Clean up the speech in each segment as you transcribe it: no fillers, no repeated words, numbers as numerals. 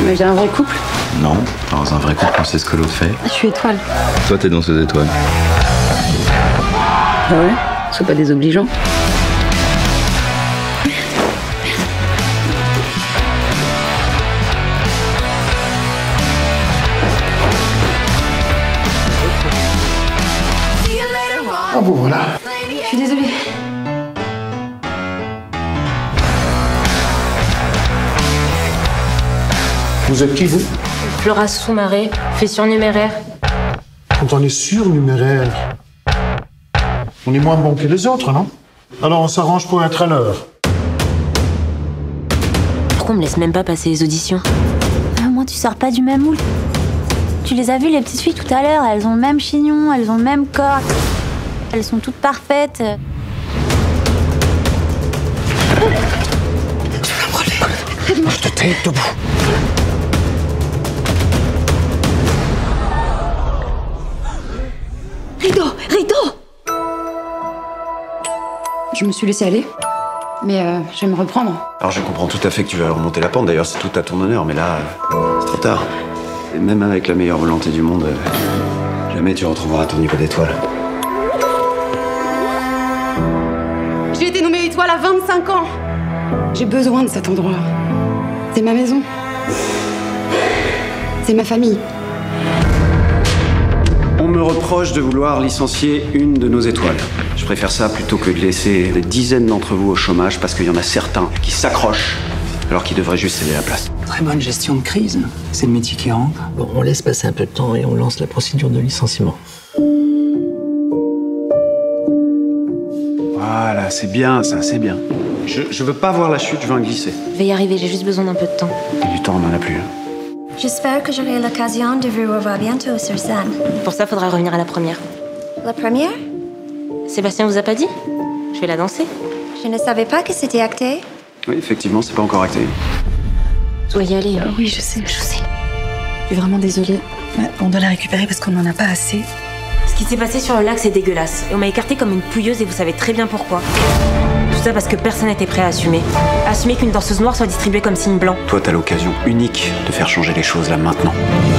Mais j'ai un vrai couple. Non, dans un vrai couple, on sait ce que l'autre fait. Je suis étoile. Toi, t'es danseuse étoile. Ah ouais? Sois pas désobligeant. Ah bon, voilà. Je suis désolée. Vous êtes qui, vous? Flora Soumaré, fait surnuméraire. Quand on est surnuméraire, on est moins bon que les autres, non? Alors on s'arrange pour être à l'heure. Pourquoi on me laisse même pas passer les auditions? Au moins, tu sors pas du même moule. Tu les as vues, les petites filles, tout à l'heure. Elles ont le même chignon, elles ont le même corps. Elles sont toutes parfaites. Je te tais debout. Rideau! Je me suis laissée aller, mais je vais me reprendre. Alors je comprends tout à fait que tu vas remonter la pente, d'ailleurs c'est tout à ton honneur, mais là, c'est trop tard. Et même avec la meilleure volonté du monde, jamais tu retrouveras ton niveau d'étoile. J'ai été nommée étoile à 25 ans. J'ai besoin de cet endroit. C'est ma maison. C'est ma famille. On me reproche de vouloir licencier une de nos étoiles. Je préfère ça plutôt que de laisser des dizaines d'entre vous au chômage parce qu'il y en a certains qui s'accrochent alors qu'ils devraient juste céder la place. Très bonne gestion de crise. C'est le métier qui rentre. Bon, on laisse passer un peu de temps et on lance la procédure de licenciement. Voilà, c'est bien ça, c'est bien. Je veux pas voir la chute, je veux un glisser. Je vais y arriver, j'ai juste besoin d'un peu de temps. Et du temps, on en a plus. Hein. J'espère que j'aurai l'occasion de vous revoir bientôt sur scène. Pour ça, faudra revenir à la première. La première? Sébastien vous a pas dit? Je vais la danser. Je ne savais pas que c'était acté. Oui, effectivement, c'est pas encore acté. Je dois y aller. Hein. Oui, je sais. Je suis vraiment désolée. Ouais, on doit la récupérer parce qu'on n'en a pas assez. Ce qui s'est passé sur le lac, c'est dégueulasse. Et on m'a écartée comme une pouilleuse et vous savez très bien pourquoi. Tout ça parce que personne n'était prêt à assumer. Assumer qu'une danseuse noire soit distribuée comme signe blanc. Toi, t'as l'occasion unique de faire changer les choses là maintenant.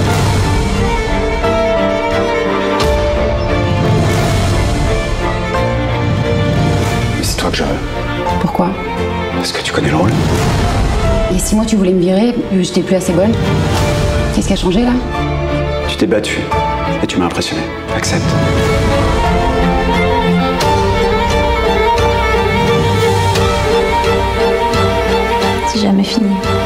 Mais c'est toi que je veux. Pourquoi? Parce que tu connais le rôle. Il y a 6 mois, tu voulais me virer, j'étais plus assez bonne. Qu'est-ce qui a changé là? Tu t'es battu et tu m'as impressionné. Accepte. C'est jamais fini.